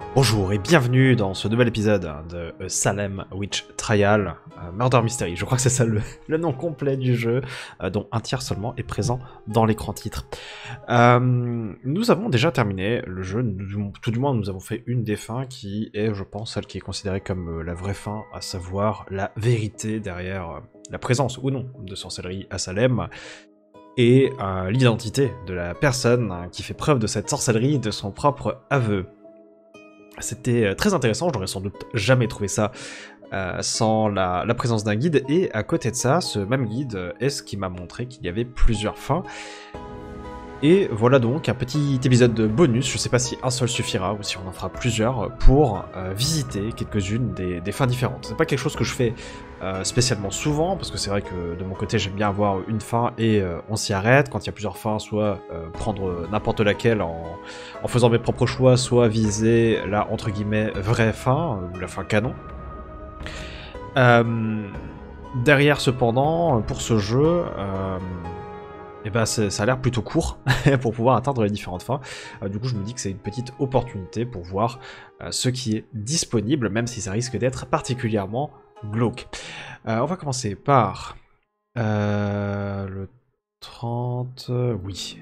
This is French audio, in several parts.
Bonjour et bienvenue dans ce nouvel épisode de Salem Witch Trial Murder Mystery. Je crois que c'est ça le nom complet du jeu, dont un tiers seulement est présent dans l'écran titre. Nous avons déjà terminé le jeu, tout du moins nous avons fait une des fins qui est, je pense, celle qui est considérée comme la vraie fin, à savoir la vérité derrière la présence ou non de sorcellerie à Salem, et l'identité de la personne qui fait preuve de cette sorcellerie de son propre aveu. C'était très intéressant, j'aurais sans doute jamais trouvé ça sans la présence d'un guide, et à côté de ça, ce même guide est ce qui m'a montré qu'il y avait plusieurs fins. Et voilà donc un petit épisode de bonus, je sais pas si un seul suffira ou si on en fera plusieurs, pour visiter quelques-unes des fins différentes. C'est pas quelque chose que je fais spécialement souvent, parce que c'est vrai que de mon côté j'aime bien avoir une fin et on s'y arrête. Quand il y a plusieurs fins, soit prendre n'importe laquelle en faisant mes propres choix, soit viser la entre guillemets vraie fin, ou la fin canon. Derrière cependant, pour ce jeu, et bah ça a l'air plutôt court pour pouvoir atteindre les différentes fins. Du coup je me dis que c'est une petite opportunité pour voir ce qui est disponible, même si ça risque d'être particulièrement glauque. On va commencer par le 30... oui.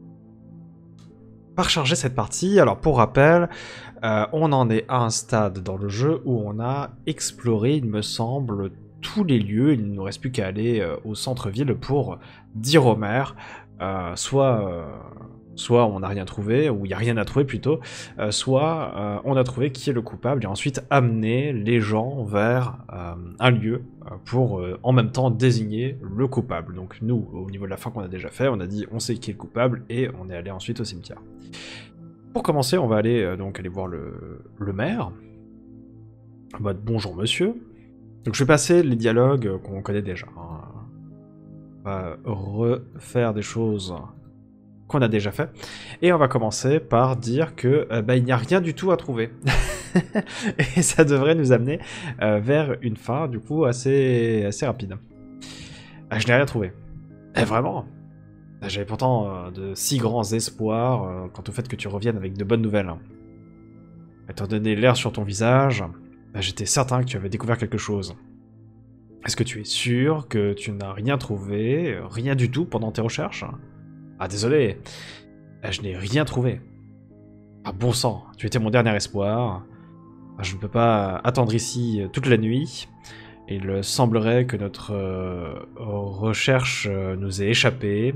Par charger cette partie, alors pour rappel, on en est à un stade dans le jeu où on a exploré, il me semble, tous les lieux. Il ne nous reste plus qu'à aller au centre-ville pour dire au maire, soit on n'a rien trouvé, ou il n'y a rien à trouver plutôt, soit on a trouvé qui est le coupable, et ensuite amener les gens vers un lieu pour en même temps désigner le coupable. Donc nous, au niveau de la fin qu'on a déjà fait, on a dit on sait qui est le coupable, et on est allé ensuite au cimetière. Pour commencer, on va aller donc aller voir le maire, en mode bonjour monsieur. Donc je vais passer les dialogues qu'on connaît déjà. On va refaire des choses qu'on a déjà fait. Et on va commencer par dire que il n'y a rien du tout à trouver. Et ça devrait nous amener vers une fin du coup assez rapide. Je n'ai rien trouvé. Vraiment. J'avais pourtant de si grands espoirs quant au fait que tu reviennes avec de bonnes nouvelles. Étant donné l'air sur ton visage, j'étais certain que tu avais découvert quelque chose. Est-ce que tu es sûr que tu n'as rien trouvé, rien du tout pendant tes recherches? Ah désolé, je n'ai rien trouvé. Ah bon sang, tu étais mon dernier espoir. Je ne peux pas attendre ici toute la nuit. Il semblerait que notre recherche nous ait échappé.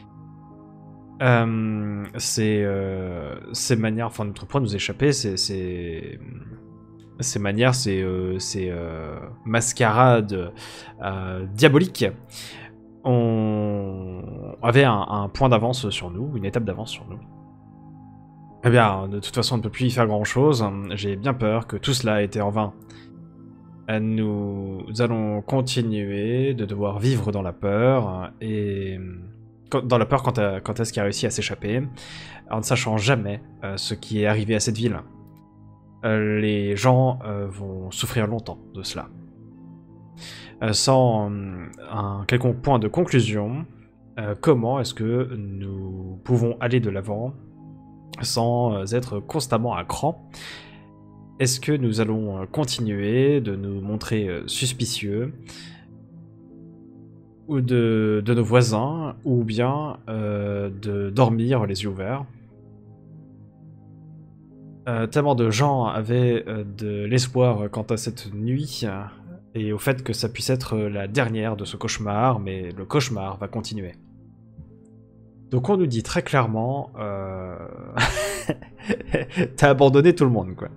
Ces manières, enfin notre proie nous a échappé, ces manières, ces mascarades diaboliques, on avait un point d'avance sur nous, une étape d'avance sur nous. Eh bien, de toute façon, on ne peut plus y faire grand-chose. J'ai bien peur que tout cela ait été en vain. Nous allons continuer de devoir vivre dans la peur, et dans la peur quant à ce qui a réussi à s'échapper, en ne sachant jamais ce qui est arrivé à cette ville. Les gens vont souffrir longtemps de cela. Sans un quelconque point de conclusion, comment est-ce que nous pouvons aller de l'avant sans être constamment à cran? Est-ce que nous allons continuer de nous montrer suspicieux ou de nos voisins, ou bien de dormir les yeux ouverts? Tellement de gens avaient de l'espoir quant à cette nuit, et au fait que ça puisse être la dernière de ce cauchemar, mais le cauchemar va continuer. Donc on nous dit très clairement... T'as abandonné tout le monde, quoi.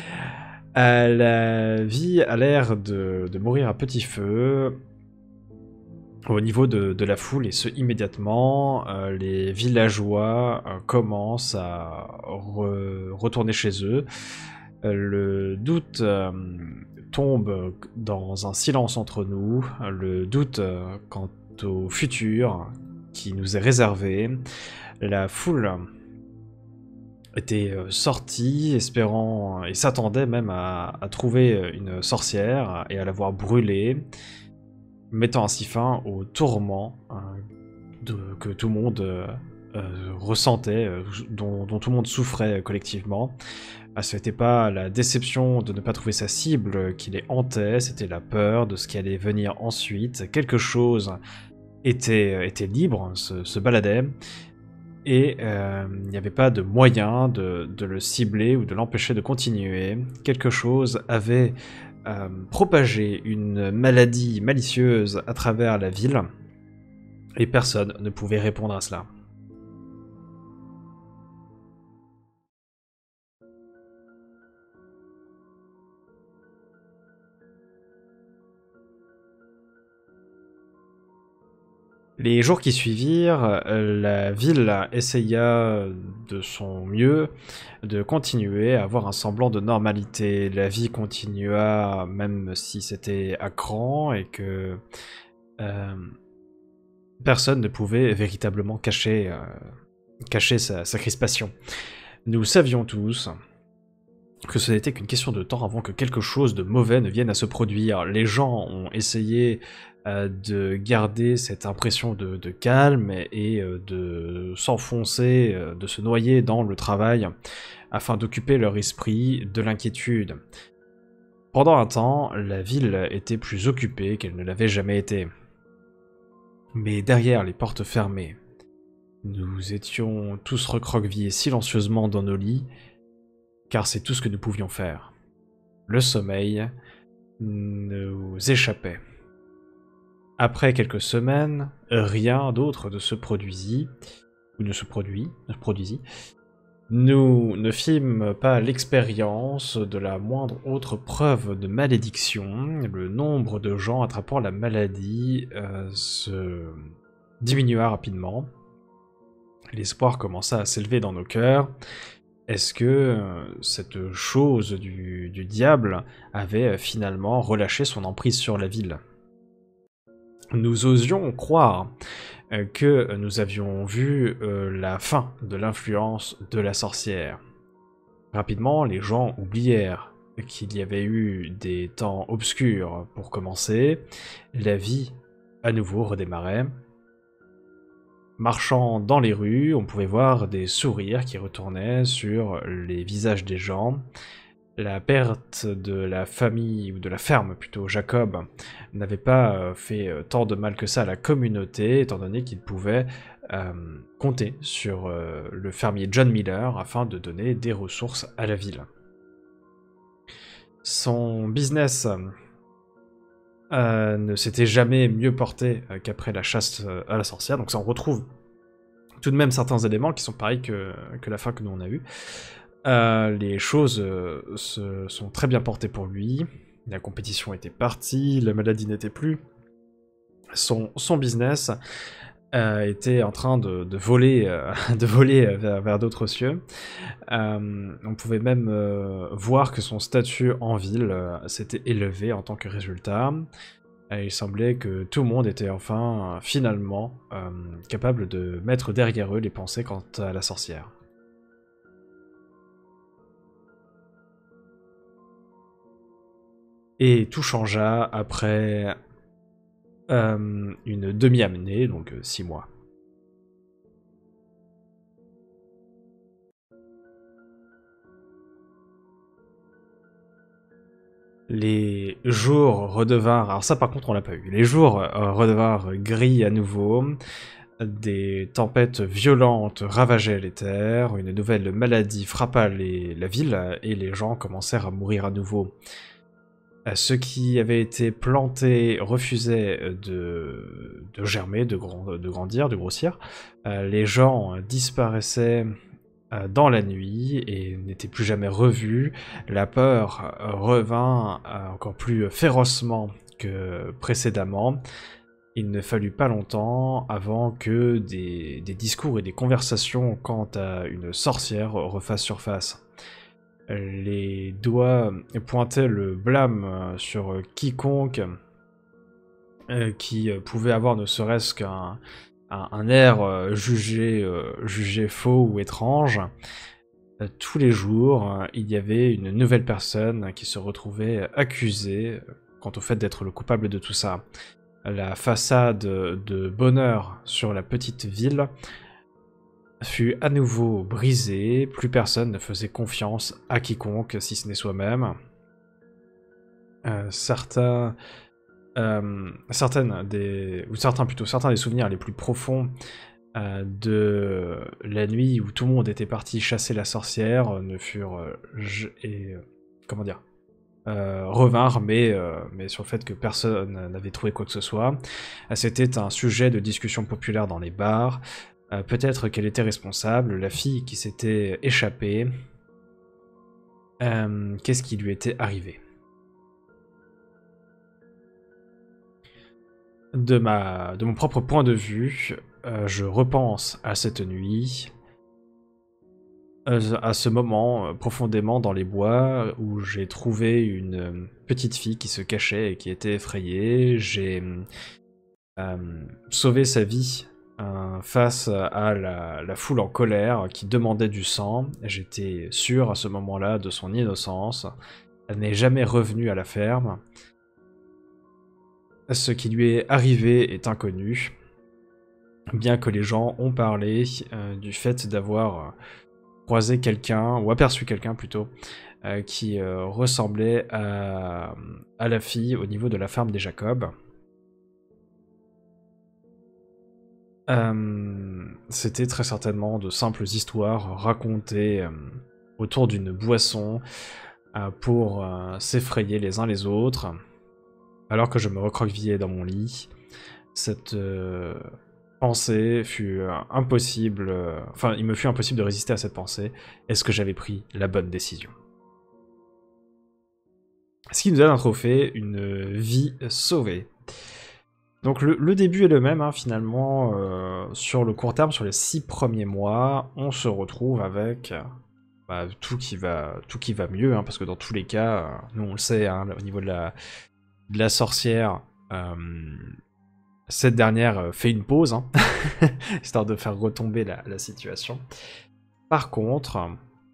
La vie a l'air de mourir à petit feu au niveau de la foule, et ce immédiatement. Les villageois commencent à retourner chez eux. Le doute tombe dans un silence entre nous, le doute quant au futur qui nous est réservé. La foule était sortie, espérant et s'attendait même à trouver une sorcière et à la voir brûler, mettant ainsi fin au tourment que tout le monde ressentait, dont tout le monde souffrait collectivement. Ce n'était pas la déception de ne pas trouver sa cible qui les hantait, c'était la peur de ce qui allait venir ensuite. Quelque chose était libre, se baladait, et il n'y avait pas de moyen de le cibler ou de l'empêcher de continuer. Quelque chose avait propagé une maladie malicieuse à travers la ville, et personne ne pouvait répondre à cela. Les jours qui suivirent, la ville essaya de son mieux de continuer à avoir un semblant de normalité. La vie continua, même si c'était à cran et que personne ne pouvait véritablement cacher sa crispation. Nous savions tous que ce n'était qu'une question de temps avant que quelque chose de mauvais ne vienne à se produire. Les gens ont essayé de garder cette impression de calme et de s'enfoncer, de se noyer dans le travail, afin d'occuper leur esprit de l'inquiétude. Pendant un temps, la ville était plus occupée qu'elle ne l'avait jamais été. Mais derrière les portes fermées, nous étions tous recroquevillés silencieusement dans nos lits, car c'est tout ce que nous pouvions faire. Le sommeil nous échappait. Après quelques semaines, rien d'autre ne se produisit. Nous ne fîmes pas l'expérience de la moindre autre preuve de malédiction. Le nombre de gens attrapant la maladie se diminua rapidement. L'espoir commença à s'élever dans nos cœurs. Est-ce que cette chose du diable avait finalement relâché son emprise sur la ville? Nous osions croire que nous avions vu la fin de l'influence de la sorcière. Rapidement, les gens oublièrent qu'il y avait eu des temps obscurs pour commencer. La vie, à nouveau, redémarrait. Marchant dans les rues, on pouvait voir des sourires qui retournaient sur les visages des gens. La perte de la famille, ou de la ferme plutôt, Jacob, n'avait pas fait tant de mal que ça à la communauté, étant donné qu'il pouvait compter sur le fermier John Miller afin de donner des ressources à la ville. Son business ne s'était jamais mieux porté qu'après la chasse à la sorcière, donc ça on retrouve tout de même certains éléments qui sont pareils que la fin que nous on a eue. Les choses se sont très bien portées pour lui, la compétition était partie, la maladie n'était plus, son business était en train de voler, vers d'autres cieux. On pouvait même voir que son statut en ville s'était élevé en tant que résultat. Il semblait que tout le monde était enfin, finalement, capable de mettre derrière eux les pensées quant à la sorcière. Et tout changea après une demi-année, donc 6 mois. Les jours redevinrent... Alors ça par contre on l'a pas eu. Les jours redevinrent gris à nouveau. Des tempêtes violentes ravageaient les terres. Une nouvelle maladie frappa la ville et les gens commencèrent à mourir à nouveau. Ceux qui avaient été plantés refusaient de germer, de grandir, de grossir. Les gens disparaissaient dans la nuit et n'étaient plus jamais revus. La peur revint encore plus férocement que précédemment. Il ne fallut pas longtemps avant que des discours et des conversations quant à une sorcière refassent surface. Les doigts pointaient le blâme sur quiconque qui pouvait avoir ne serait-ce qu'un air jugé faux ou étrange. Tous les jours, il y avait une nouvelle personne qui se retrouvait accusée quant au fait d'être le coupable de tout ça. La façade de bonheur sur la petite ville fut à nouveau brisé, plus personne ne faisait confiance à quiconque si ce n'est soi-même. Certains des souvenirs les plus profonds de la nuit où tout le monde était parti chasser la sorcière ne furent comment dire, revinrent, mais sur le fait que personne n'avait trouvé quoi que ce soit. C'était un sujet de discussion populaire dans les bars. Peut-être qu'elle était responsable, la fille qui s'était échappée. Qu'est-ce qui lui était arrivé? De mon propre point de vue, je repense à cette nuit, à ce moment profondément dans les bois où j'ai trouvé une petite fille qui se cachait et qui était effrayée. J'ai sauvé sa vie face à la foule en colère qui demandait du sang. J'étais sûr à ce moment-là de son innocence. Elle n'est jamais revenue à la ferme. Ce qui lui est arrivé est inconnu, bien que les gens ont parlé du fait d'avoir croisé quelqu'un, ou aperçu quelqu'un plutôt, qui ressemblait à la fille au niveau de la ferme des Jacob. C'était très certainement de simples histoires racontées autour d'une boisson pour s'effrayer les uns les autres. Alors que je me recroquevillais dans mon lit, cette pensée fut impossible... Enfin, il me fut impossible de résister à cette pensée. Est-ce que j'avais pris la bonne décision? Ce qui nous donne un trophée, une vie sauvée. Donc le début est le même, hein, finalement. Sur le court terme, sur les 6 premiers mois, on se retrouve avec... tout qui va mieux, hein, parce que dans tous les cas, nous on le sait, hein, au niveau de la sorcière, cette dernière fait une pause, hein, histoire de faire retomber la situation. Par contre,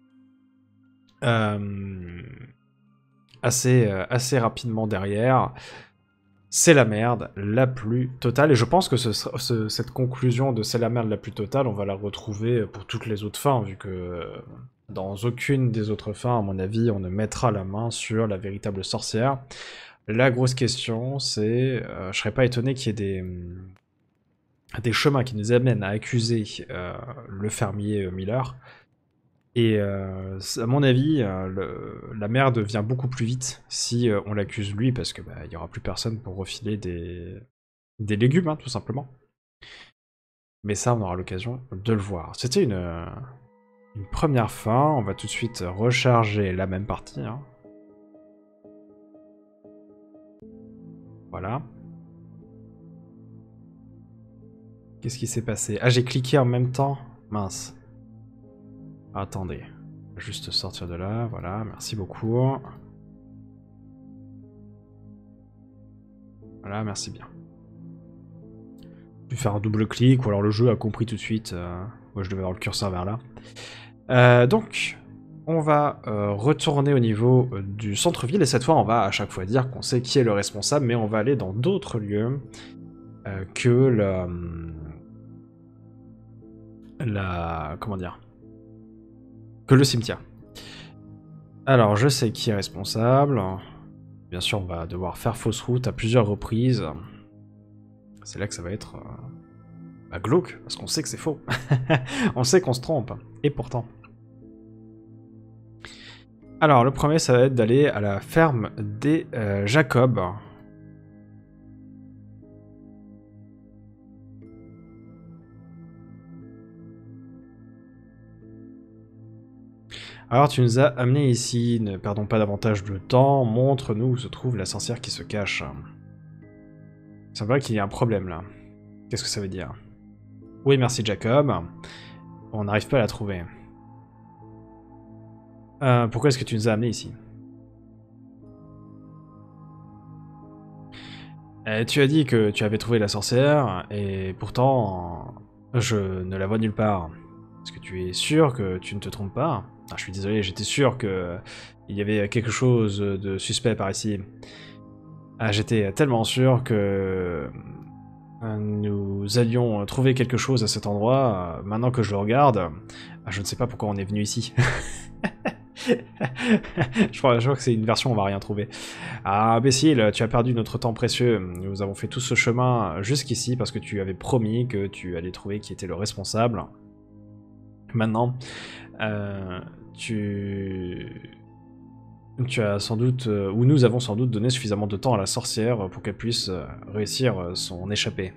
assez rapidement derrière, c'est la merde la plus totale, et je pense que cette conclusion de c'est la merde la plus totale, on va la retrouver pour toutes les autres fins, vu que dans aucune des autres fins, à mon avis, on ne mettra la main sur la véritable sorcière. La grosse question, c'est... je serais pas étonné qu'il y ait des chemins qui nous amènent à accuser le fermier Miller. Et à mon avis, la merde vient beaucoup plus vite si on l'accuse lui, parce que il y aura plus personne pour refiler des légumes, hein, tout simplement. Mais ça, on aura l'occasion de le voir. C'était une première fin. On va tout de suite recharger la même partie, hein. Voilà. Qu'est-ce qui s'est passé? Ah, j'ai cliqué en même temps? Mince. Attendez. Juste sortir de là, voilà, merci beaucoup. Voilà, merci bien. Je vais faire un double clic, ou alors le jeu a compris tout de suite. Moi, je devais avoir le curseur vers là. Donc, on va retourner au niveau du centre-ville, et cette fois, on va à chaque fois dire qu'on sait qui est le responsable, mais on va aller dans d'autres lieux que comment dire, que le cimetière. Alors, je sais qui est responsable. Bien sûr, on va devoir faire fausse route à plusieurs reprises. C'est là que ça va être glauque, parce qu'on sait que c'est faux. On sait qu'on se trompe, et pourtant. Alors, le premier, ça va être d'aller à la ferme des Jacob. Alors, tu nous as amenés ici, ne perdons pas davantage de temps, montre-nous où se trouve la sorcière qui se cache. C'est vrai qu'il y a un problème là. Qu'est-ce que ça veut dire? Oui, merci Jacob. On n'arrive pas à la trouver. Pourquoi est-ce que tu nous as amenés ici? Tu as dit que tu avais trouvé la sorcière, et pourtant, je ne la vois nulle part. Est-ce que tu es sûr que tu ne te trompes pas? Ah, je suis désolé, j'étais sûr que il y avait quelque chose de suspect par ici. Ah, j'étais tellement sûr que nous allions trouver quelque chose à cet endroit. Maintenant que je le regarde, je ne sais pas pourquoi on est venu ici. je crois que c'est une version où on va rien trouver. Ah, imbécile, tu as perdu notre temps précieux. Nous avons fait tout ce chemin jusqu'ici parce que tu avais promis que tu allais trouver qui était le responsable. Maintenant, tu as sans doute, ou nous avons sans doute donné suffisamment de temps à la sorcière pour qu'elle puisse réussir son échappée.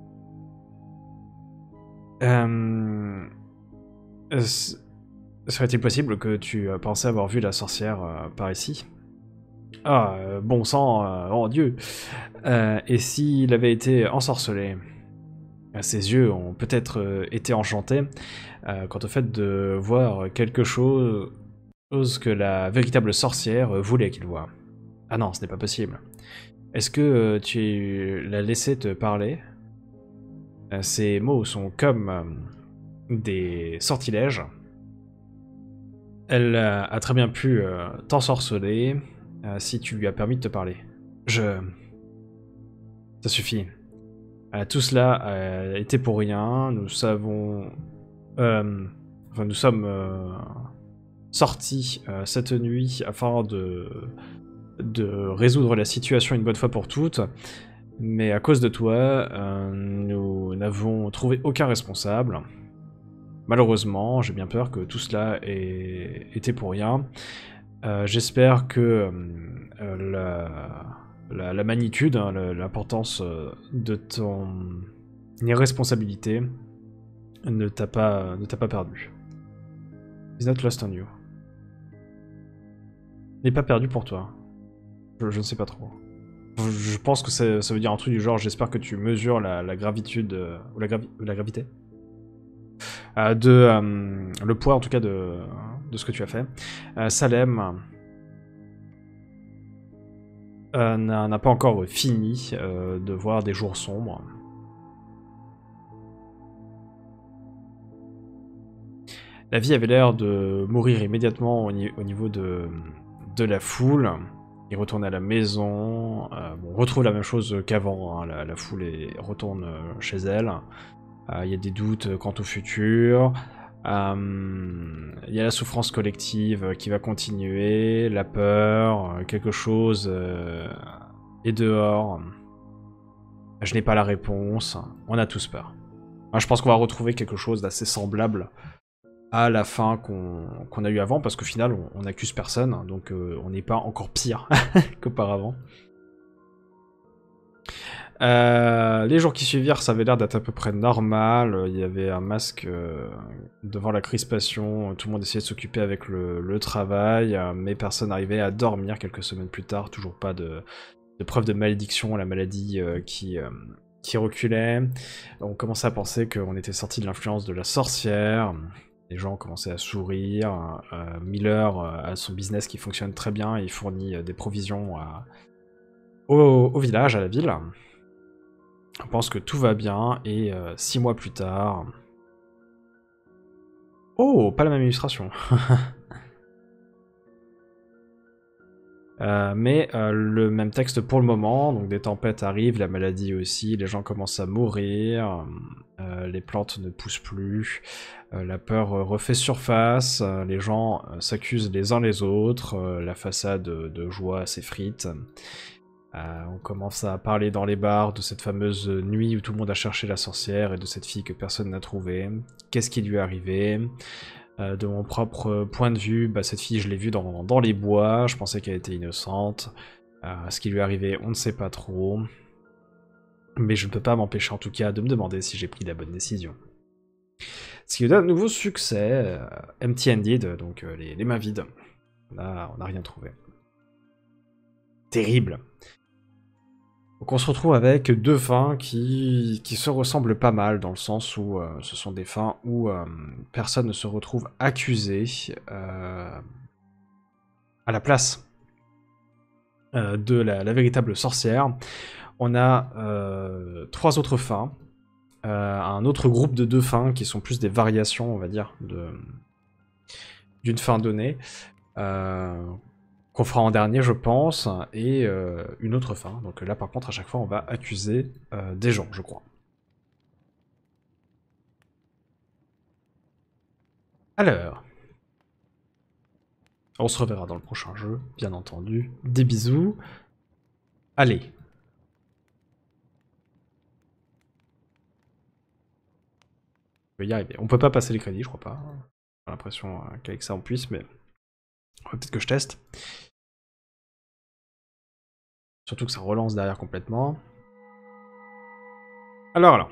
Serait-il possible que tu pensais avoir vu la sorcière par ici? Ah, bon sang, oh Dieu! Et s'il avait été ensorcelé? Ses yeux ont peut-être été enchantés quant au fait de voir quelque chose que la véritable sorcière voulait qu'il voie. Ah non, ce n'est pas possible. Est-ce que tu l'as laissé te parler? Ces mots sont comme des sortilèges. Elle a très bien pu t'ensorceler si tu lui as permis de te parler. Ça suffit. Tout cela était pour rien. Nous savons... nous sommes sortis cette nuit afin de résoudre la situation une bonne fois pour toutes. Mais à cause de toi, nous n'avons trouvé aucun responsable. Malheureusement, j'ai bien peur que tout cela était pour rien. J'espère que la magnitude, hein, l'importance de ton irresponsabilité ne t'a pas perdu. Is not lost on you. N'est pas perdu pour toi. Je ne sais pas trop. Je pense que ça veut dire un truc du genre, j'espère que tu mesures la gravitude, ou la gravité le poids en tout cas de ce que tu as fait. Salem n'a pas encore fini de voir des jours sombres. La vie avait l'air de mourir immédiatement au niveau de la foule. Il retourne à la maison. Bon, on retrouve la même chose qu'avant. Hein, la foule retourne chez elle. Il y a des doutes quant au futur. Il y a la souffrance collective qui va continuer, la peur, quelque chose est dehors. Je n'ai pas la réponse. On a tous peur. Moi, je pense qu'on va retrouver quelque chose d'assez semblable à la fin qu'on a eu avant, parce qu'au final, on n'accuse personne, donc on n'est pas encore pire qu'auparavant. Les jours qui suivirent, ça avait l'air d'être à peu près normal. Il y avait un masque devant la crispation. Tout le monde essayait de s'occuper avec le travail, mais personne n'arrivait à dormir quelques semaines plus tard. Toujours pas de preuve de malédiction, la maladie qui reculait. On commençait à penser qu'on était sorti de l'influence de la sorcière. Les gens commençaient à sourire. Miller a son business qui fonctionne très bien. Il fournit des provisions au village, à la ville. On pense que tout va bien, et 6 mois plus tard... Oh, pas la même illustration. Mais le même texte pour le moment, donc des tempêtes arrivent, la maladie aussi, les gens commencent à mourir, les plantes ne poussent plus, la peur refait surface, les gens s'accusent les uns les autres, la façade de joie s'effrite. On commence à parler dans les bars de cette fameuse nuit où tout le monde a cherché la sorcière et de cette fille que personne n'a trouvée. Qu'est-ce qui lui est arrivé? De mon propre point de vue, cette fille je l'ai vue dans les bois, je pensais qu'elle était innocente. Ce qui lui est arrivé, on ne sait pas trop. Mais je ne peux pas m'empêcher en tout cas de me demander si j'ai pris la bonne décision. Ce qui nous donne un nouveau succès, empty-handed, donc les mains vides. Là, on n'a rien trouvé. Terrible. Donc on se retrouve avec deux fins qui se ressemblent pas mal, dans le sens où ce sont des fins où personne ne se retrouve accusé à la place de la véritable sorcière. On a 3 autres fins, un autre groupe de 2 fins qui sont plus des variations, on va dire, d'une fin donnée. Qu'on fera en dernier, je pense, et une autre fin. Donc là, par contre, à chaque fois, on va accuser des gens, je crois. Alors, on se reverra dans le prochain jeu, bien entendu. Des bisous. Allez. On peut y arriver. On peut pas passer les crédits, je crois pas. J'ai l'impression qu'avec ça on puisse, mais peut-être que je teste. Surtout que ça relance derrière complètement. Alors.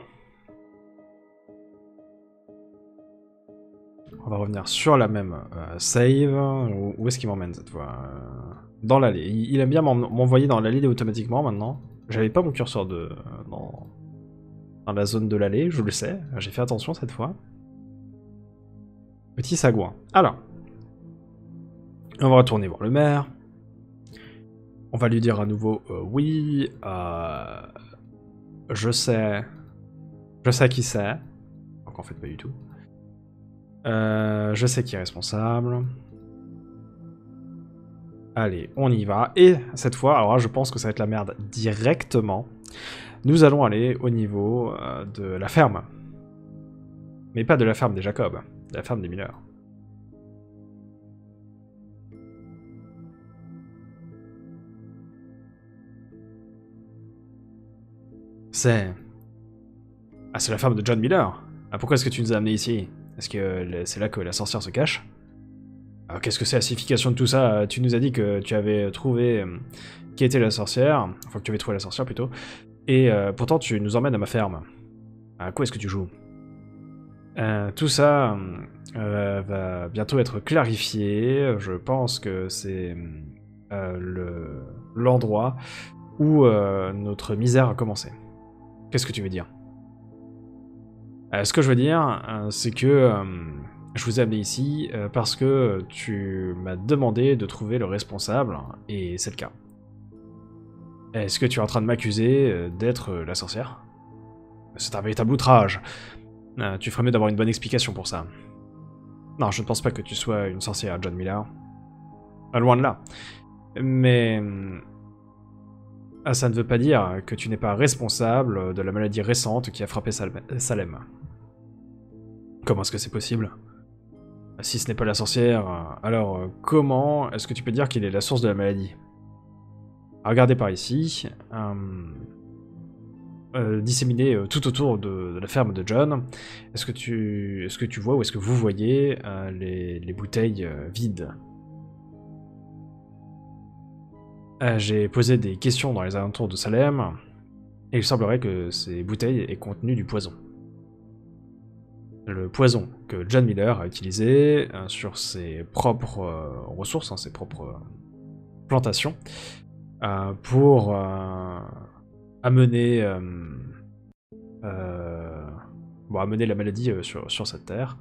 On va revenir sur la même save. Où est-ce qu'il m'emmène cette fois? Dans l'allée. Il aime bien m'envoyer dans l'allée automatiquement maintenant. J'avais pas mon curseur dans la zone de l'allée, je le sais. J'ai fait attention cette fois. Petit sagouin. Alors. On va retourner voir le maire. On va lui dire à nouveau oui. Je sais. Je sais qui c'est. Donc en fait pas du tout. Je sais qui est responsable. Allez, on y va. Et cette fois, alors là, je pense que ça va être la merde directement. Nous allons aller au niveau de la ferme. Mais pas de la ferme des Jacob, de la ferme des Miller. C'est... Ah, c'est la ferme de John Miller. Ah, pourquoi est-ce que tu nous as amenés ici? Est-ce que c'est là que la sorcière se cache? Qu'est-ce que c'est la signification de tout ça? Tu nous as dit que tu avais trouvé qui était la sorcière, enfin que tu avais trouvé la sorcière plutôt, et pourtant tu nous emmènes à ma ferme. À quoi est-ce que tu joues? Tout ça va bientôt être clarifié. Je pense que c'est l'endroit où notre misère a commencé. Qu'est-ce que tu veux dire? Ce que je veux dire, c'est que je vous ai amené ici parce que tu m'as demandé de trouver le responsable, et c'est le cas. Est-ce que tu es en train de m'accuser d'être la sorcière? C'est un véritable outrage. Tu ferais mieux d'avoir une bonne explication pour ça. Non, je ne pense pas que tu sois une sorcière, John Miller. Loin de là. Mais... ça ne veut pas dire que tu n'es pas responsable de la maladie récente qui a frappé Salem. Comment est-ce que c'est possible? Si ce n'est pas la sorcière, alors comment est-ce que tu peux dire qu'il est la source de la maladie? Regardez par ici. Disséminé tout autour de la ferme de John. Est-ce que tu vois, ou est-ce que vous voyez les bouteilles vides? J'ai posé des questions dans les alentours de Salem, et il semblerait que ces bouteilles aient contenu du poison. Le poison que John Miller a utilisé sur ses propres ressources, ses propres plantations, pour amener la maladie sur cette terre.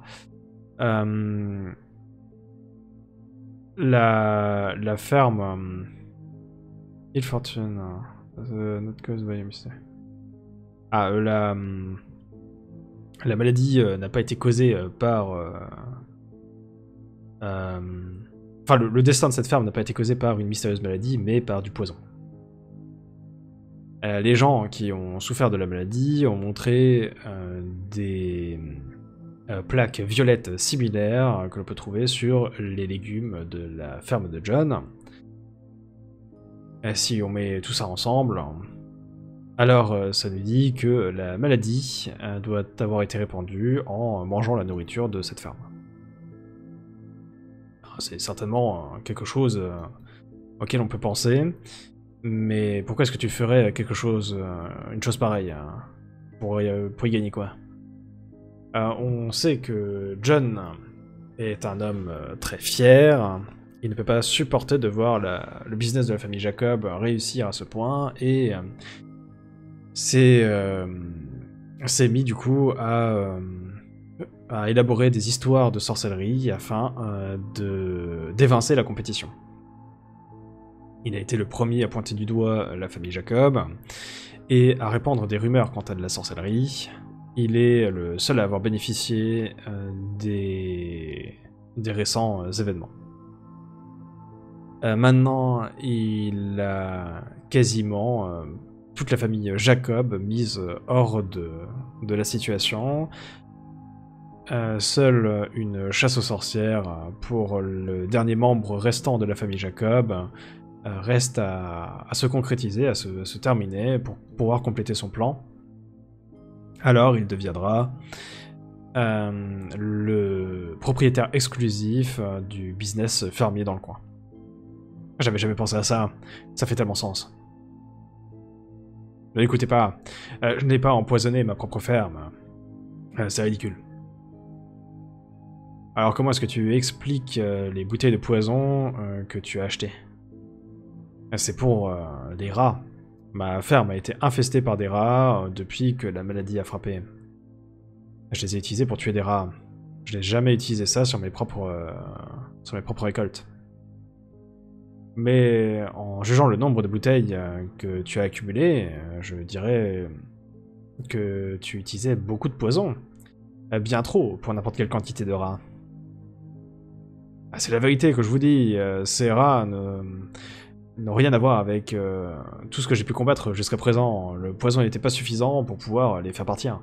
La ferme Il Fortune not caused by a mistake. La maladie n'a pas été causée par enfin, le destin de cette ferme n'a pas été causé par une mystérieuse maladie, mais par du poison. Les gens qui ont souffert de la maladie ont montré des plaques violettes similaires que l'on peut trouver sur les légumes de la ferme de John. Si on met tout ça ensemble, alors ça nous dit que la maladie doit avoir été répandue en mangeant la nourriture de cette ferme. C'est certainement quelque chose auquel on peut penser. Mais pourquoi est-ce que tu ferais quelque chose, une chose pareille pour y gagner quoi? On sait que John est un homme très fier. Il ne peut pas supporter de voir le business de la famille Jacob réussir à ce point, et s'est mis du coup à élaborer des histoires de sorcellerie afin d'évincer la compétition. Il a été le premier à pointer du doigt la famille Jacob, et à répandre des rumeurs quant à de la sorcellerie. Il est le seul à avoir bénéficié des récents événements. Maintenant, il a quasiment toute la famille Jacob mise hors de la situation. Seule une chasse aux sorcières pour le dernier membre restant de la famille Jacob reste à se concrétiser, à se terminer pour pouvoir compléter son plan. Alors il deviendra le propriétaire exclusif du business fermier dans le coin. J'avais jamais pensé à ça, ça fait tellement sens. Ne l'écoutez pas, je n'ai pas empoisonné ma propre ferme. C'est ridicule. Alors comment est-ce que tu expliques les bouteilles de poison que tu as achetées? C'est pour des rats. Ma ferme a été infestée par des rats depuis que la maladie a frappé. Je les ai utilisés pour tuer des rats. Je n'ai jamais utilisé ça sur mes propres récoltes. Mais en jugeant le nombre de bouteilles que tu as accumulées, je dirais que tu utilisais beaucoup de poison. Bien trop pour n'importe quelle quantité de rats. Ah, c'est la vérité que je vous dis, ces rats n'ont rien à voir avec tout ce que j'ai pu combattre jusqu'à présent. Le poison n'était pas suffisant pour pouvoir les faire partir.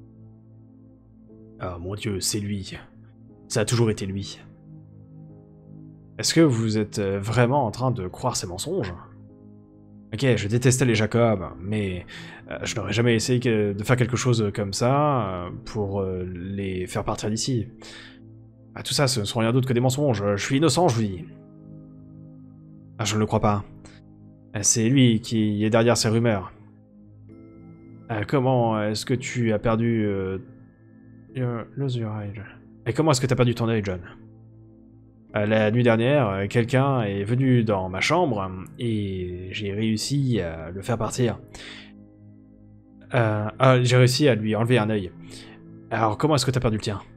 Ah mon dieu, c'est lui. Ça a toujours été lui. Est-ce que vous êtes vraiment en train de croire ces mensonges? Ok, je détestais les Jacob, mais je n'aurais jamais essayé de faire quelque chose comme ça pour les faire partir d'ici. Ah, tout ça, ce ne sont rien d'autre que des mensonges. Je suis innocent, je vous dis. Ah, je ne le crois pas. C'est lui qui est derrière ces rumeurs. Comment est-ce que tu as perdu... lose your eye. Et comment est-ce que tu as perdu ton œil, John? La nuit dernière, quelqu'un est venu dans ma chambre et j'ai réussi à le faire partir. J'ai réussi à lui enlever un œil. Alors comment est-ce que tu as perdu le tien?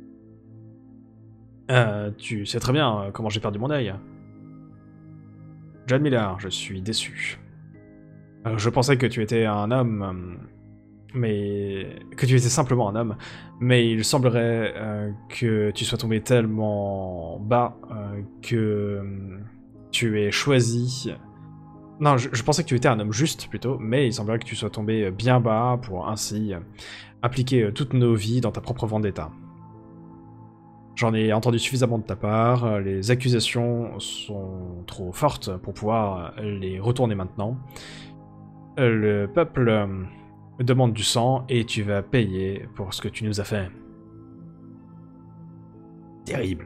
Tu sais très bien comment j'ai perdu mon œil. John Miller, je suis déçu. Je pensais que tu étais un homme, mais que tu étais simplement un homme, mais il semblerait que tu sois tombé tellement bas que tu aies choisi... Non, je pensais que tu étais un homme juste, plutôt, mais il semblerait que tu sois tombé bien bas pour ainsi impliquer toutes nos vies dans ta propre vendetta. J'en ai entendu suffisamment de ta part, les accusations sont trop fortes pour pouvoir les retourner maintenant. Le peuple demande du sang et tu vas payer pour ce que tu nous as fait. Terrible.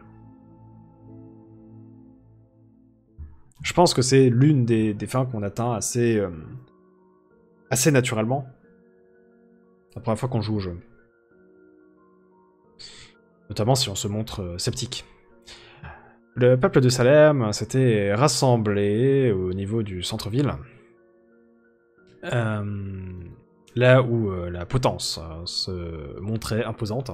Je pense que c'est l'une des fins qu'on atteint assez naturellement. La première fois qu'on joue au jeu. Notamment si on se montre sceptique. Le peuple de Salem s'était rassemblé au niveau du centre-ville. Là où la potence se montrait imposante.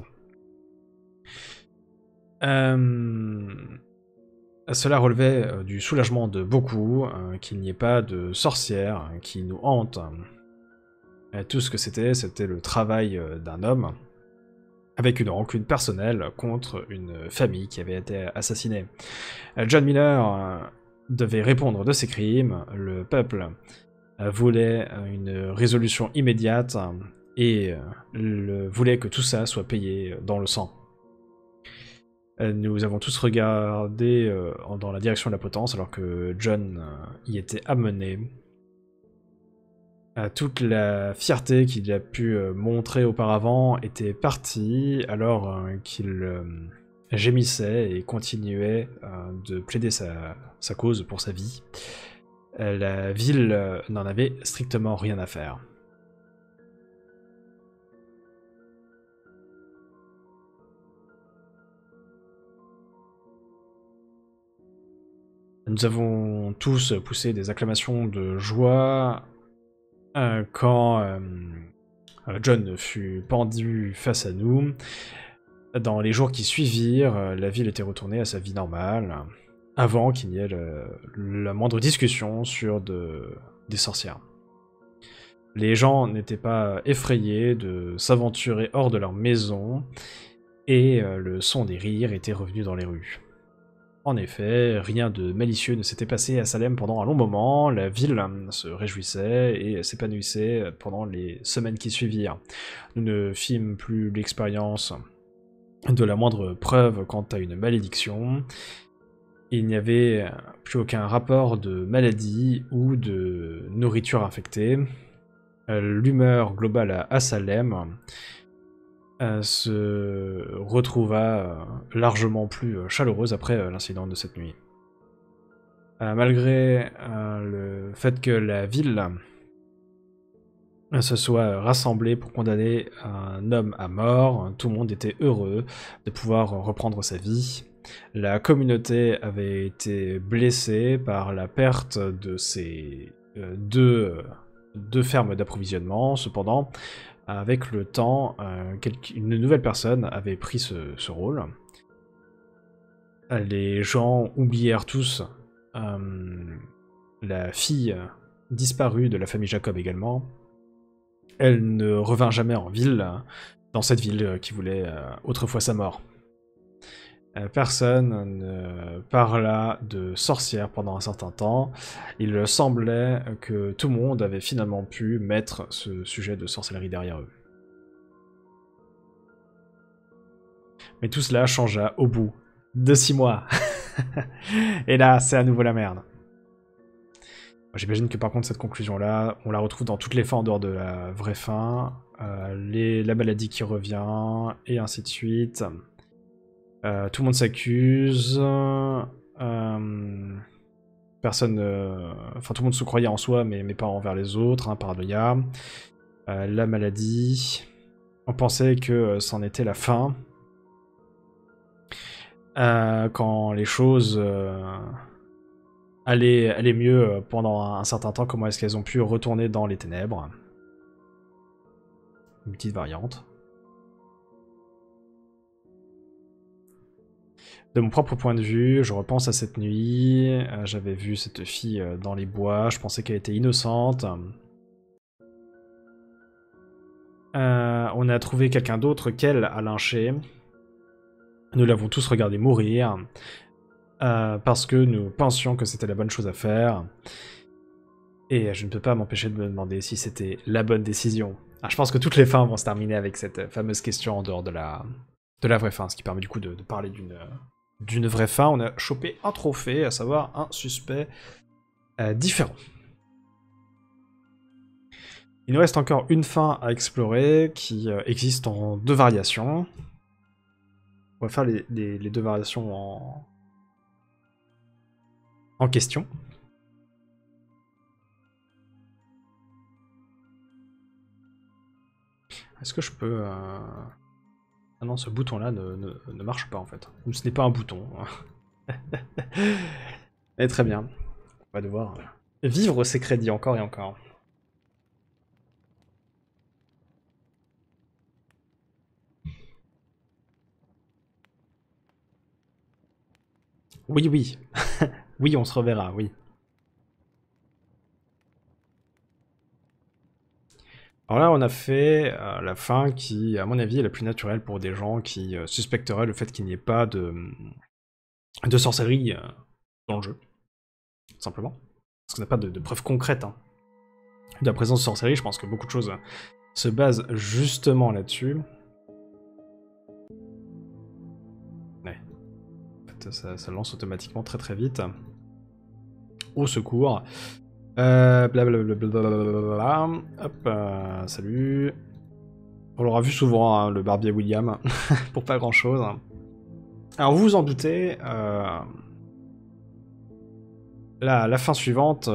Cela relevait du soulagement de beaucoup, qu'il n'y ait pas de sorcières qui nous hantent. Tout ce que c'était le travail d'un homme, avec une rancune personnelle contre une famille qui avait été assassinée. John Miller devait répondre de ses crimes, le peuple voulait une résolution immédiate et voulait que tout ça soit payé dans le sang. Nous avons tous regardé dans la direction de la potence alors que John y était amené. Toute la fierté qu'il a pu montrer auparavant était partie alors qu'il gémissait et continuait de plaider sa cause pour sa vie. La ville n'en avait strictement rien à faire. Nous avons tous poussé des acclamations de joie quand John fut pendu face à nous. Dans les jours qui suivirent, la ville était retournée à sa vie normale, avant qu'il n'y ait la moindre discussion sur des sorcières. Les gens n'étaient pas effrayés de s'aventurer hors de leur maison, et le son des rires était revenu dans les rues. En effet, rien de malicieux ne s'était passé à Salem pendant un long moment, la ville se réjouissait et s'épanouissait pendant les semaines qui suivirent. Nous ne fîmes plus l'expérience de la moindre preuve quant à une malédiction. Il n'y avait plus aucun rapport de maladie ou de nourriture infectée. L'humeur globale à Salem se retrouva largement plus chaleureuse après l'incident de cette nuit. Malgré le fait que la ville se soit rassemblée pour condamner un homme à mort, tout le monde était heureux de pouvoir reprendre sa vie. La communauté avait été blessée par la perte de ces deux fermes d'approvisionnement. Cependant, avec le temps, une nouvelle personne avait pris ce rôle. Les gens oublièrent tous la fille disparue de la famille Jacob également. Elle ne revint jamais en ville, dans cette ville qui voulait autrefois sa mort. Personne ne parla de sorcière pendant un certain temps. Il semblait que tout le monde avait finalement pu mettre ce sujet de sorcellerie derrière eux. Mais tout cela changea au bout de 6 mois. Et là, c'est à nouveau la merde. J'imagine que par contre cette conclusion-là, on la retrouve dans toutes les fins en dehors de la vraie fin. La maladie qui revient, et ainsi de suite. Tout le monde s'accuse. Personne... Enfin, tout le monde se croyait en soi, mais pas envers les autres, hein, paranoïa. La maladie... On pensait que c'en était la fin. Quand les choses... aller mieux pendant un certain temps, comment est-ce qu'elles ont pu retourner dans les ténèbres. Une petite variante. De mon propre point de vue, je repense à cette nuit, j'avais vu cette fille dans les bois, je pensais qu'elle était innocente. On a trouvé quelqu'un d'autre qu'elle à lyncher. Nous l'avons tous regardé mourir. Parce que nous pensions que c'était la bonne chose à faire. Et je ne peux pas m'empêcher de me demander si c'était la bonne décision. Je pense que toutes les fins vont se terminer avec cette fameuse question en dehors de la vraie fin, ce qui permet du coup de parler d'une vraie fin. On a chopé un trophée, à savoir un suspect différent. Il nous reste encore une fin à explorer qui existe en 2 variations. On va faire les 2 variations en question. Est-ce que je peux... Ah non, ce bouton-là ne marche pas en fait. Ou ce n'est pas un bouton. Mais très bien. On va devoir vivre ses crédits encore et encore. Oui, oui. Oui, on se reverra, oui. Alors là, on a fait la fin qui, à mon avis, est la plus naturelle pour des gens qui suspecteraient le fait qu'il n'y ait pas de sorcellerie dans le jeu. Simplement. Parce qu'on n'a pas de preuves concrètes hein, de la présence de sorcellerie. Je pense que beaucoup de choses se basent justement là-dessus. Ouais. En fait, ça lance automatiquement très très vite. Au secours. Blablabla. Hop, salut. On l'aura vu souvent, hein, le barbier William, pour pas grand chose. Alors vous vous en doutez, la fin suivante,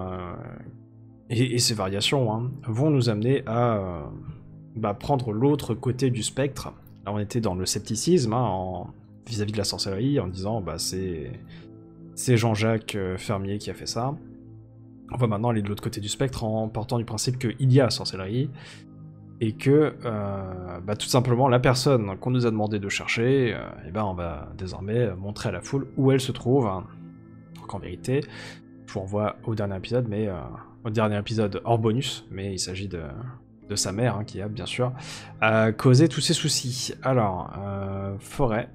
et ses variations, hein, vont nous amener à prendre l'autre côté du spectre. Là on était dans le scepticisme, hein, vis-à-vis de la sorcellerie, en disant c'est Jean-Jacques Fermier qui a fait ça. On va maintenant aller de l'autre côté du spectre en partant du principe qu'il y a sorcellerie, et que tout simplement la personne qu'on nous a demandé de chercher, on va désormais montrer à la foule où elle se trouve. Donc en vérité, je vous renvoie au dernier épisode, mais au dernier épisode hors bonus, mais il s'agit de sa mère, hein, qui a bien sûr causé tous ces soucis. Alors, forêt.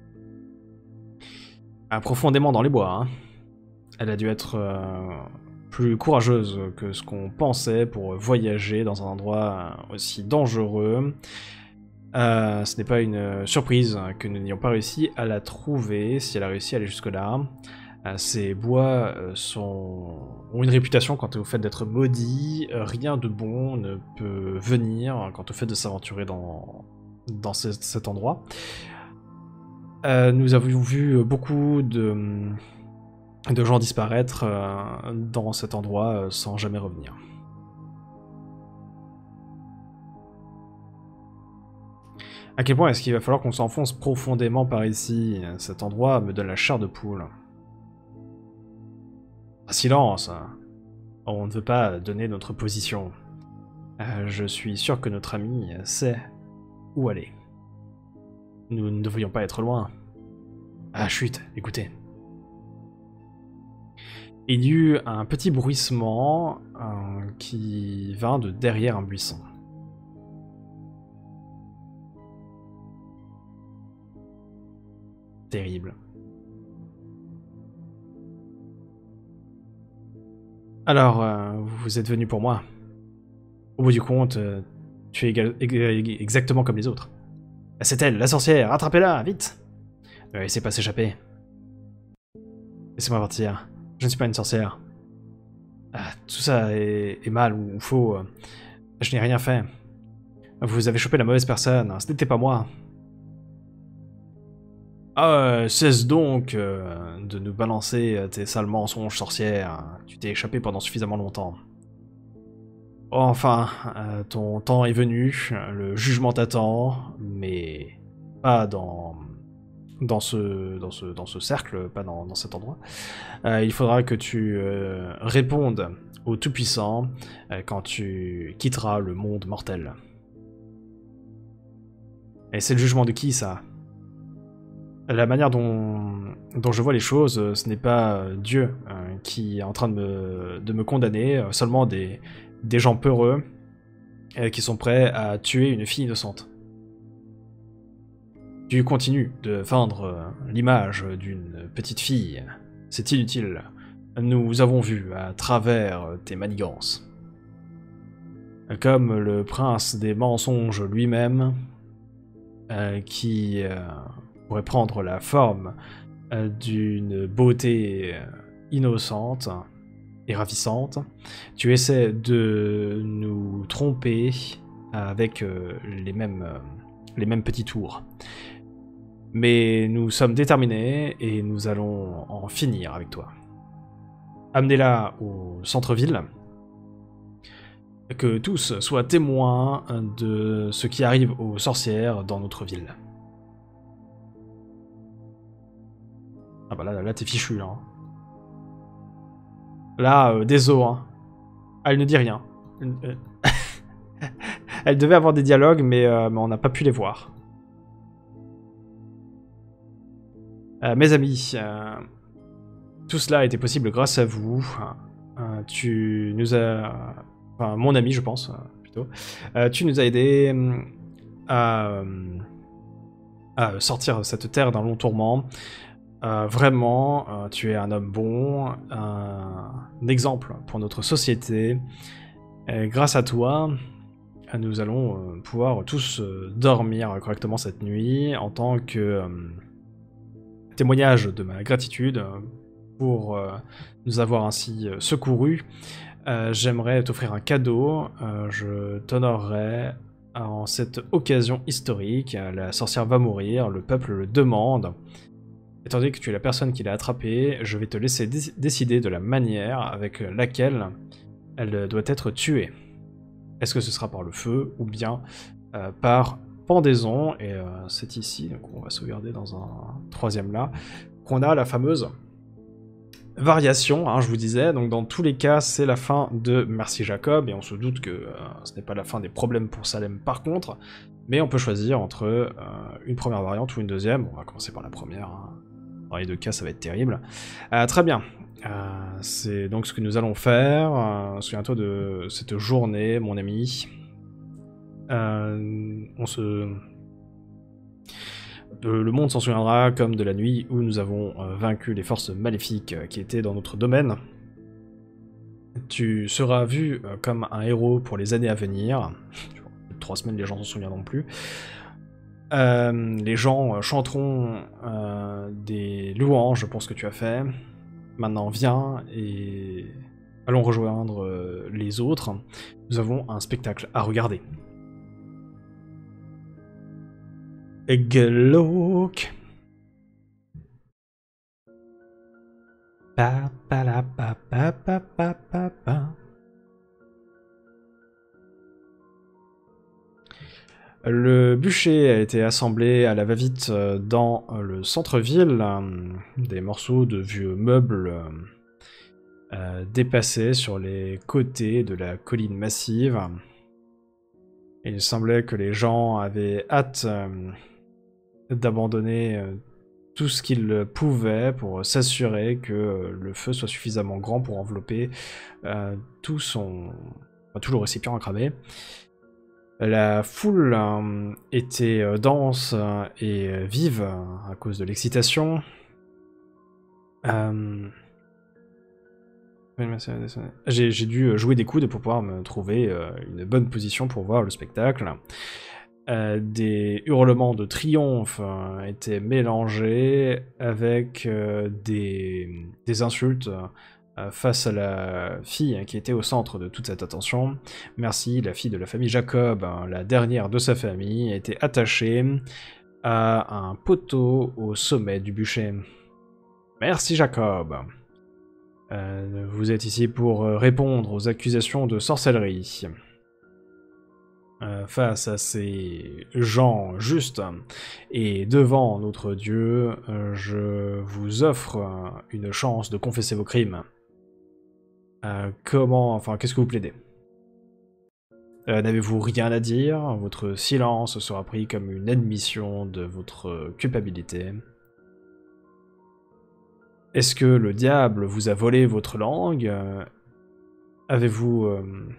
Profondément dans les bois, hein. Elle a dû être plus courageuse que ce qu'on pensait pour voyager dans un endroit aussi dangereux. Ce n'est pas une surprise que nous n'ayons pas réussi à la trouver, si elle a réussi à aller jusque-là. Ces bois ont une réputation quant au fait d'être maudits, rien de bon ne peut venir quant au fait de s'aventurer dans cet endroit. Nous avons vu beaucoup de gens disparaître dans cet endroit sans jamais revenir. À quel point est-ce qu'il va falloir qu'on s'enfonce profondément par ici? Cet endroit me donne la chair de poule. Silence! On ne veut pas donner notre position. Je suis sûr que notre ami sait où aller. Nous ne devrions pas être loin. Ah, chut, écoutez. Il y eut un petit bruissement qui vint de derrière un buisson. Terrible. Alors, vous êtes venu pour moi. Au bout du compte, tu es exactement comme les autres. C'est elle, la sorcière, attrapez-la, vite! Ne laissez pas s'échapper. Laissez-moi partir. Je ne suis pas une sorcière. Ah, tout ça est mal ou faux. Je n'ai rien fait. Vous avez chopé la mauvaise personne, ce n'était pas moi. Ah, cesse donc de nous balancer tes sales mensonges, sorcière. Tu t'es échappé pendant suffisamment longtemps. Enfin, ton temps est venu, le jugement t'attend, mais pas dans ce cercle, pas dans cet endroit. Il faudra que tu répondes au Tout-Puissant quand tu quitteras le monde mortel. Et c'est le jugement de qui, ça? La manière dont je vois les choses, ce n'est pas Dieu qui est en train de me condamner, seulement des gens peureux qui sont prêts à tuer une fille innocente. Tu continues de feindre l'image d'une petite fille. C'est inutile. Nous avons vu à travers tes manigances. Comme le prince des mensonges lui-même, qui pourrait prendre la forme d'une beauté innocente et ravissante, tu essaies de nous tromper avec les mêmes petits tours. Mais nous sommes déterminés et nous allons en finir avec toi. Amenez-la au centre-ville, que tous soient témoins de ce qui arrive aux sorcières dans notre ville. Ah bah là t'es fichu, là. Là, désolé, hein. Elle ne dit rien. Elle devait avoir des dialogues, mais on n'a pas pu les voir. Mes amis, tout cela a été possible grâce à vous. Tu nous as... Enfin, mon ami, je pense, plutôt. Tu nous as aidés à sortir cette terre d'un long tourment. Vraiment, tu es un homme bon, un exemple pour notre société. Grâce à toi, nous allons pouvoir tous dormir correctement cette nuit en tant que témoignage de ma gratitude pour nous avoir ainsi secourus. J'aimerais t'offrir un cadeau. Je t'honorerai en cette occasion historique. La sorcière va mourir, le peuple le demande. Étant donné que tu es la personne qui l'a attrapée, je vais te laisser décider de la manière avec laquelle elle doit être tuée. Est-ce que ce sera par le feu ou bien par pendaison? Et c'est ici, donc on va sauvegarder dans un troisième là, qu'on a la fameuse variation, hein, je vous disais. Donc dans tous les cas, c'est la fin de Merci Jacob, et on se doute que ce n'est pas la fin des problèmes pour Salem par contre, mais on peut choisir entre une première variante ou une deuxième. Bon, on va commencer par la première, hein. Dans les deux cas, ça va être terrible. Très bien. C'est donc ce que nous allons faire. Souviens-toi de cette journée, mon ami. Le monde s'en souviendra comme de la nuit où nous avons vaincu les forces maléfiques qui étaient dans notre domaine. Tu seras vu comme un héros pour les années à venir. 3 semaines, les gens s'en souviennent non plus. Les gens chanteront des louanges pour ce que tu as fait. Maintenant, viens et allons rejoindre les autres. Nous avons un spectacle à regarder. Et glauque. Pa pa la pa pa pa pa pa pa. Le bûcher a été assemblé à la va-vite dans le centre-ville. Des morceaux de vieux meubles dépassés sur les côtés de la colline massive. Il semblait que les gens avaient hâte d'abandonner tout ce qu'ils pouvaient pour s'assurer que le feu soit suffisamment grand pour envelopper tout le récipient à cramer. La foule était dense et vive à cause de l'excitation. J'ai dû jouer des coudes pour pouvoir me trouver une bonne position pour voir le spectacle. Des hurlements de triomphe étaient mélangés avec des insultes face à la fille qui était au centre de toute cette attention. Merci, la fille de la famille Jacob, la dernière de sa famille, était attachée à un poteau au sommet du bûcher. Merci Jacob. Vous êtes ici pour répondre aux accusations de sorcellerie. Face à ces gens justes et devant notre Dieu, je vous offre une chance de confesser vos crimes. Qu'est-ce que vous plaidez? N'avez-vous rien à dire? Votre silence sera pris comme une admission de votre culpabilité. Est-ce que le diable vous a volé votre langue? Avez-vous...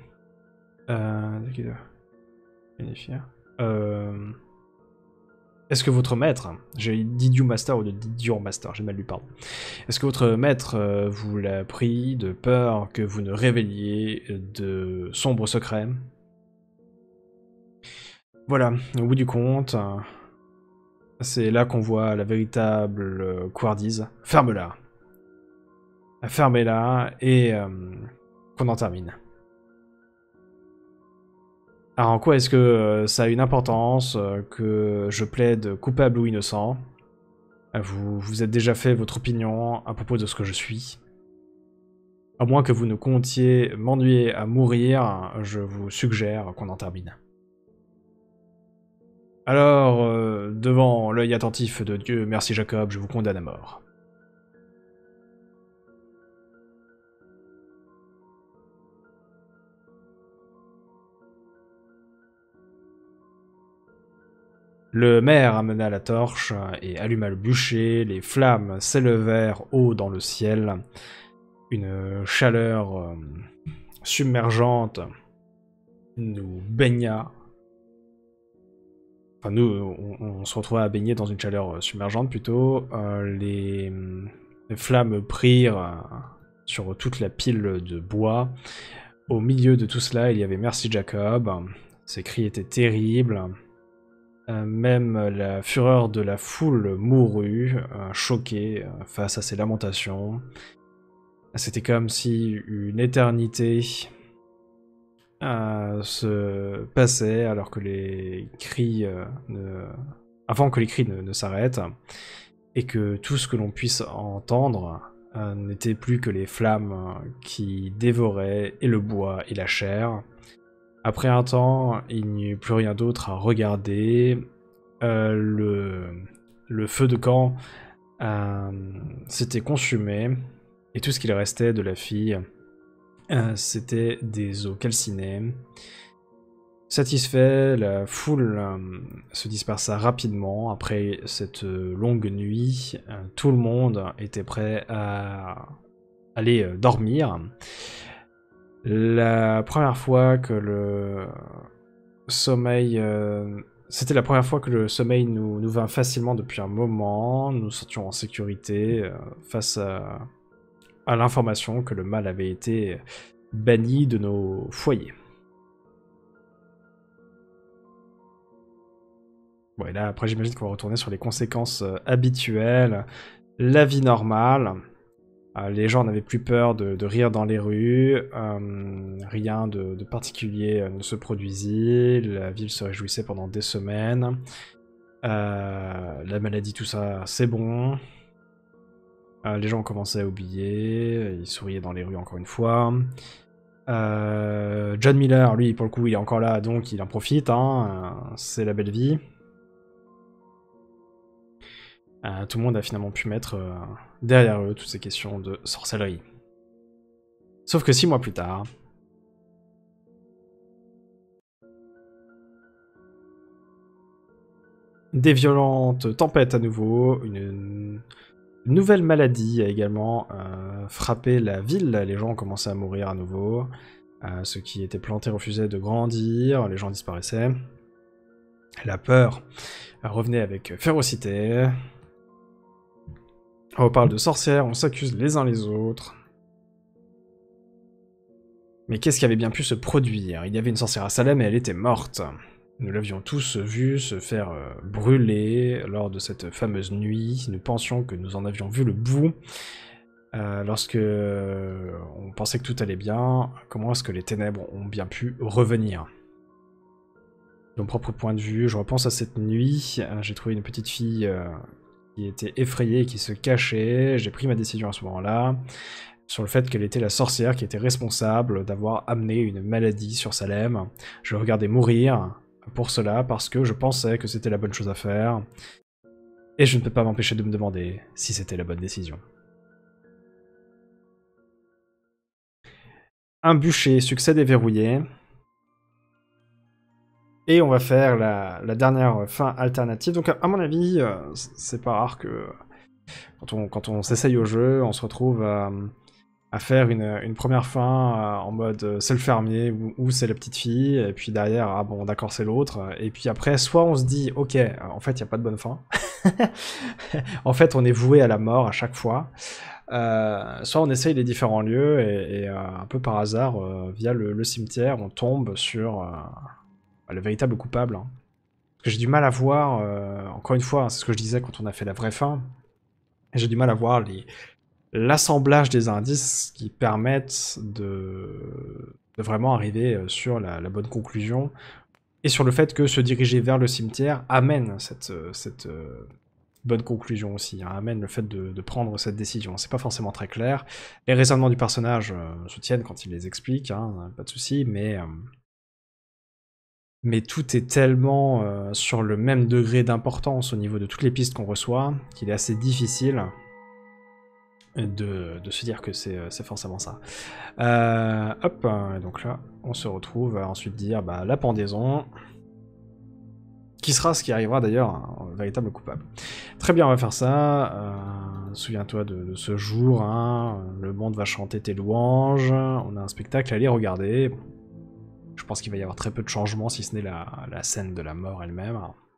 Est-ce que votre maître, j'ai dit Dieu Master ou de Dior Master, j'ai mal lu, pardon. Est-ce que votre maître vous l'a pris de peur que vous ne révéliez de sombres secrets? Voilà, au bout du compte, c'est là qu'on voit la véritable couardise. Ferme-la. Fermez-la et qu'on en termine. Alors en quoi est-ce que ça a une importance que je plaide coupable ou innocent? Vous vous êtes déjà fait votre opinion à propos de ce que je suis. À moins que vous ne comptiez m'ennuyer à mourir, je vous suggère qu'on en termine. Alors, devant l'œil attentif de Dieu, merci Jacob, je vous condamne à mort. Le maire amena la torche et alluma le bûcher, les flammes s'élevèrent haut dans le ciel. Une chaleur submergente nous baigna. Enfin, nous, on se retrouva à baigner dans une chaleur submergente plutôt. Les flammes prirent sur toute la pile de bois. Au milieu de tout cela, il y avait Merci Jacob. Ses cris étaient terribles. Même la fureur de la foule mourut, choquée face à ces lamentations. C'était comme si une éternité se passait alors que les cris avant que les cris ne s'arrêtent, et que tout ce que l'on puisse entendre n'était plus que les flammes qui dévoraient et le bois et la chair. Après un temps, il n'y eut plus rien d'autre à regarder. Le feu de camp s'était consumé, et tout ce qu'il restait de la fille, c'était des os calcinés. Satisfait, la foule se dispersa rapidement après cette longue nuit. Tout le monde était prêt à aller dormir. La première fois que le sommeil... C'était la première fois que le sommeil nous vint facilement depuis un moment. Nous nous sentions en sécurité face à l'information que le mal avait été bannis de nos foyers. Bon, et là, après, j'imagine qu'on va retourner sur les conséquences habituelles, la vie normale. Les gens n'avaient plus peur de rire dans les rues, rien de particulier ne se produisit, la ville se réjouissait pendant des semaines. La maladie, tout ça, c'est bon. Les gens ont commencé à oublier, ils souriaient dans les rues encore une fois. John Miller, lui, pour le coup, il est encore là, donc il en profite, hein, c'est la belle vie. Tout le monde a finalement pu mettre derrière eux toutes ces questions de sorcellerie. Sauf que 6 mois plus tard... Des violentes tempêtes à nouveau, une nouvelle maladie a également frappé la ville, les gens ont commencé à mourir à nouveau, ceux qui étaient plantés refusaient de grandir, les gens disparaissaient. La peur revenait avec férocité. On parle de sorcières, on s'accuse les uns les autres. Mais qu'est-ce qui avait bien pu se produire? Il y avait une sorcière à Salem et elle était morte. Nous l'avions tous vue se faire brûler lors de cette fameuse nuit. Nous pensions que nous en avions vu le bout. Lorsque on pensait que tout allait bien, comment est-ce que les ténèbres ont bien pu revenir? De mon propre point de vue, je repense à cette nuit. J'ai trouvé une petite fille qui était effrayée et qui se cachait. J'ai pris ma décision à ce moment-là sur le fait qu'elle était la sorcière qui était responsable d'avoir amené une maladie sur Salem. Je le regardais mourir pour cela, parce que je pensais que c'était la bonne chose à faire. Et je ne peux pas m'empêcher de me demander si c'était la bonne décision. Un bûcher, succès déverrouillé. Et on va faire la dernière fin alternative. Donc à mon avis, c'est pas rare que quand on s'essaye au jeu, on se retrouve à faire une première fin en mode c'est le fermier ou c'est la petite fille, et puis derrière, ah bon d'accord c'est l'autre, et puis après soit on se dit ok, en fait il n'y a pas de bonne fin, en fait on est voué à la mort à chaque fois, soit on essaye les différents lieux, et un peu par hasard, via le cimetière, on tombe sur le véritable coupable. Hein. Parce que j'ai du mal à voir, encore une fois, c'est ce que je disais quand on a fait la vraie fin, j'ai du mal à voir l'assemblage des indices qui permettent de vraiment arriver sur la bonne conclusion, et sur le fait que se diriger vers le cimetière amène cette bonne conclusion aussi, hein, amène le fait de prendre cette décision. C'est pas forcément très clair. Les raisonnements du personnage se tiennent quand il les explique, hein, pas de souci, mais tout est tellement sur le même degré d'importance au niveau de toutes les pistes qu'on reçoit, qu'il est assez difficile de se dire que c'est forcément ça. Hop, donc là, on se retrouve à ensuite dire bah, la pendaison, qui sera ce qui arrivera d'ailleurs, un véritable coupable. Très bien, on va faire ça. Souviens-toi de ce jour, hein, le monde va chanter tes louanges, on a un spectacle à aller regarder. Je pense qu'il va y avoir très peu de changements, si ce n'est la scène de la mort elle-même.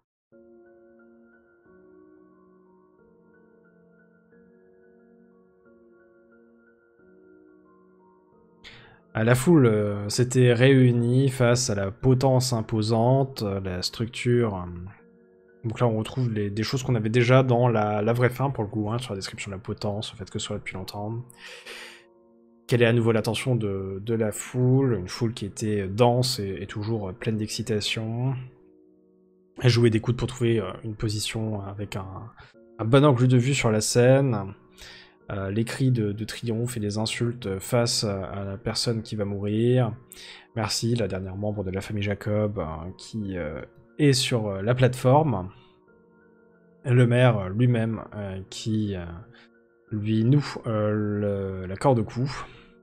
La foule s'était réunie face à la potence imposante, la structure. Donc là, on retrouve des choses qu'on avait déjà dans la vraie fin, pour le coup, hein, sur la description de la potence, le fait que ce soit depuis longtemps. Quelle est à nouveau l'attention de la foule, une foule qui était dense et toujours pleine d'excitation. Elle jouait des coudes pour trouver une position avec un bon angle de vue sur la scène. Les cris de triomphe et les insultes face à la personne qui va mourir. Merci, la dernière membre de la famille Jacob qui est sur la plateforme. Le maire lui-même qui lui noue la corde au cou.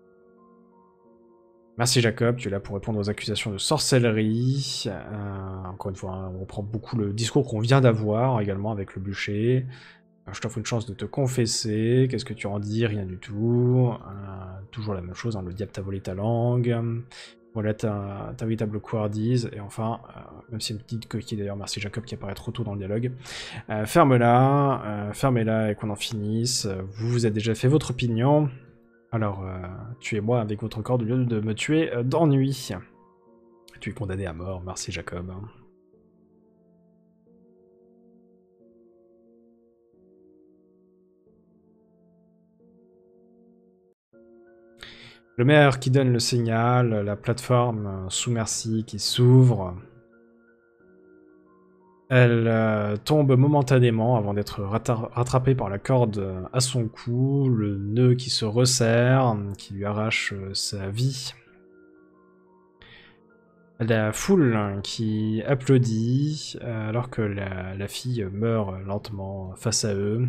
Merci Jacob, tu es là pour répondre aux accusations de sorcellerie. Encore une fois, hein, on reprend beaucoup le discours qu'on vient d'avoir, également avec le bûcher. Je t'offre une chance de te confesser, qu'est-ce que tu en dis? Rien du tout. Toujours la même chose, hein, le diable t'a volé ta langue. Voilà ta véritable couardise. Et enfin, même si une petite coquille d'ailleurs, merci Jacob qui apparaît trop tôt dans le dialogue. Ferme-la, fermez-la et qu'on en finisse. Vous vous êtes déjà fait votre opinion. Alors, tuez-moi avec votre corde au lieu de me tuer d'ennui. Tu es condamné à mort, merci Jacob. Le maire qui donne le signal, la plateforme sous merci qui s'ouvre. Elle tombe momentanément avant d'être rattrapée par la corde à son cou, le nœud qui se resserre, qui lui arrache sa vie. La foule qui applaudit alors que la fille meurt lentement face à eux.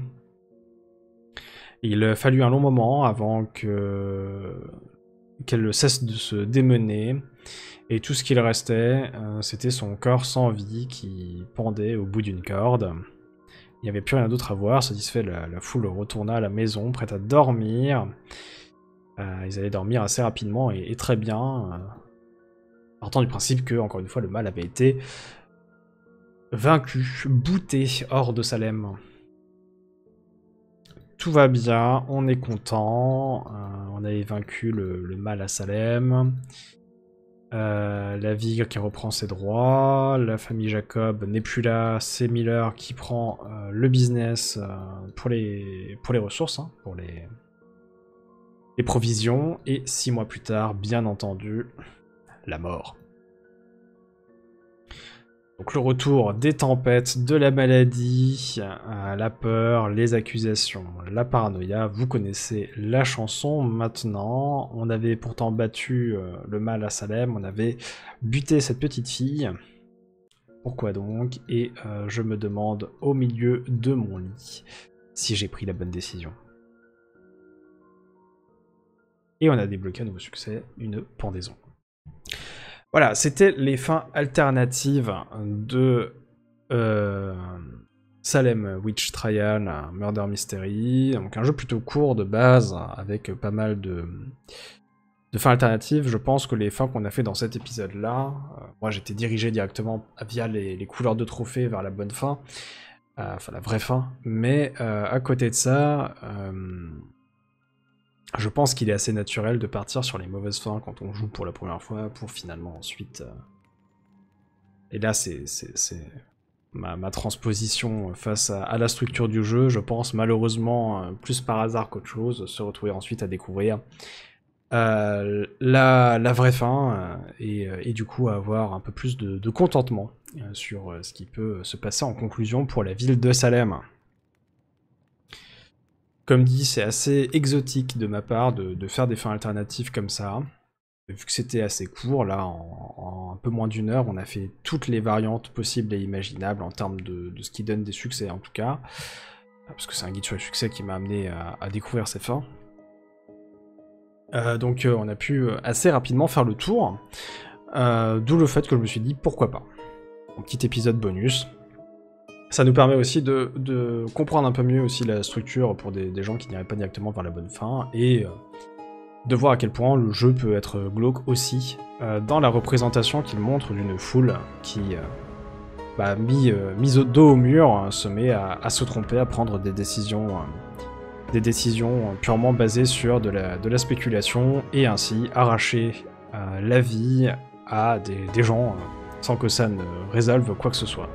Il fallut un long moment avant qu'elle cesse de se démener, et tout ce qu'il restait, c'était son corps sans vie qui pendait au bout d'une corde. Il n'y avait plus rien d'autre à voir, satisfait, la foule retourna à la maison, prête à dormir. Ils allaient dormir assez rapidement et très bien, partant du principe que, encore une fois, le mal avait été vaincu, bouté hors de Salem. Tout va bien, on est content, on avait vaincu le mal à Salem. La ville qui reprend ses droits, la famille Jacob n'est plus là, c'est Miller qui prend le business pour les ressources, hein, pour les provisions, et 6 mois plus tard, bien entendu, la mort. Donc le retour des tempêtes, de la maladie, la peur, les accusations, la paranoïa, vous connaissez la chanson maintenant. On avait pourtant battu le mal à Salem, on avait buté cette petite fille. Pourquoi donc? Et je me demande au milieu de mon lit si j'ai pris la bonne décision. Et on a débloqué un nouveau succès, une pendaison. Voilà, c'était les fins alternatives de Salem Witch Trial Murder Mystery. Donc un jeu plutôt court de base, avec pas mal de fins alternatives. Je pense que les fins qu'on a fait dans cet épisode-là, moi j'étais dirigé directement via les couleurs de trophées vers la bonne fin, enfin la vraie fin, mais à côté de ça... je pense qu'il est assez naturel de partir sur les mauvaises fins quand on joue pour la première fois, pour finalement ensuite... Et là, c'est ma transposition face à la structure du jeu, je pense malheureusement, plus par hasard qu'autre chose, se retrouver ensuite à découvrir la vraie fin, et du coup avoir un peu plus de contentement sur ce qui peut se passer en conclusion pour la ville de Salem. Comme dit, c'est assez exotique de ma part de faire des fins alternatives comme ça. Vu que c'était assez court, là, en un peu moins d'une heure, on a fait toutes les variantes possibles et imaginables en termes de ce qui donne des succès en tout cas. Parce que c'est un guide sur les succès qui m'a amené à découvrir ces fins. Donc on a pu assez rapidement faire le tour. D'où le fait que je me suis dit pourquoi pas. Un petit épisode bonus. Ça nous permet aussi de comprendre un peu mieux aussi la structure pour des gens qui n'iraient pas directement vers la bonne fin, et de voir à quel point le jeu peut être glauque aussi dans la représentation qu'il montre d'une foule qui, mise au dos au mur, se met à se tromper, à prendre des décisions purement basées sur de la spéculation, et ainsi arracher la vie à des gens sans que ça ne résolve quoi que ce soit.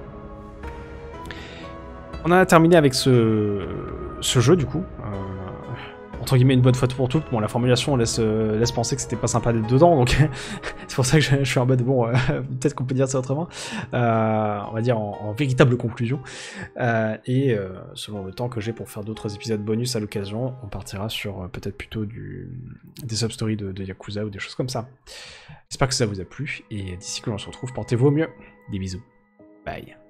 On a terminé avec ce jeu du coup, entre guillemets une bonne fois pour toutes. Bon, la formulation laisse penser que c'était pas sympa d'être dedans, donc c'est pour ça que je suis en mode bon, peut-être qu'on peut dire ça autrement, on va dire en véritable conclusion, et selon le temps que j'ai pour faire d'autres épisodes bonus à l'occasion, on partira sur peut-être plutôt des sub-stories de Yakuza ou des choses comme ça. J'espère que ça vous a plu, et d'ici que l'on se retrouve, portez-vous au mieux. Des bisous. Bye.